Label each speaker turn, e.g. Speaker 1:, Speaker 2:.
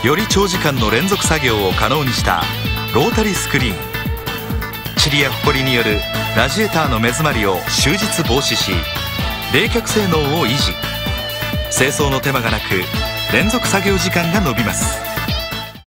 Speaker 1: より長時間の連続作業を可能にしたロータリースクリーン。塵やホコリによるラジエーターの目詰まりを終日防止し、冷却性能を維持。清掃の手間がなく連続作業時間が延びます。